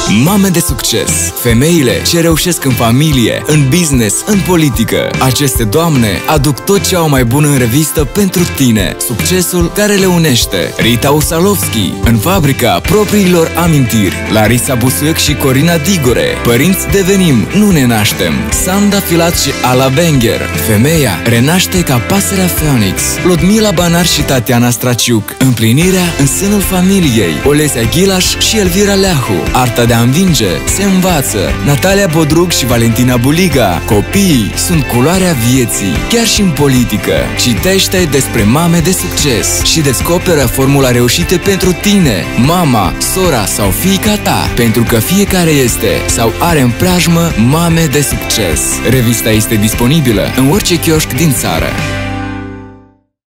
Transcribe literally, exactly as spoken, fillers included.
Mame de succes. Femeile ce reușesc în familie, în business, în politică. Aceste doamne aduc tot ce au mai bun în revistă pentru tine. Succesul care le unește. Rita Usalovski, în fabrica propriilor amintiri. Larisa Busuioc și Corina Digore. Părinți devenim, nu ne naștem. Sanda Filat și Ala Benger. Femeia renaște ca pasărea Phoenix. Ludmila Banar și Tatiana Straciuc. Împlinirea în sânul familiei. Olesia Ghilaș și Elvira Leahu. Arta de a învinge se învață. Natalia Bodruc și Valentina Buliga. Copiii sunt culoarea vieții, chiar și în politică. Citește despre mame de succes și descoperă formula reușită pentru tine, mama, sora sau fiica ta, pentru că fiecare este sau are în preajmă mame de succes. Revista este disponibilă în orice chioșc din țară.